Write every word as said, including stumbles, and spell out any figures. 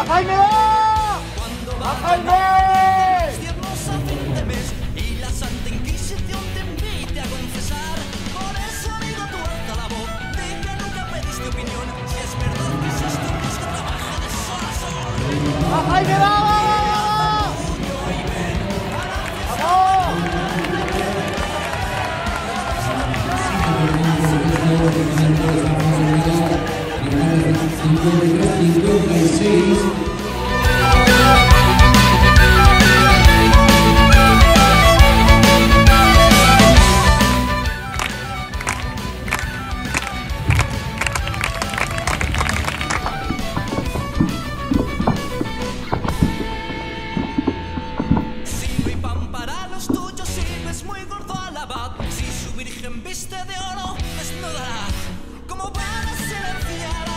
¡A Jaime! ¡A Jaime! Tiernos a fin de mes y la Santa Inquisición te invite a confesar. Por eso digo tú alza la voz, di que nunca pediste opinión. Si es verdad que sos tú los que trabaja de sol a sol. ¡A Jaime, va, va, va, va! cincuenta y seis. Si no hay pan para los tuyos, sirves muy gordo al abad. Si su virgen viste de oro, desnudará como para silenciar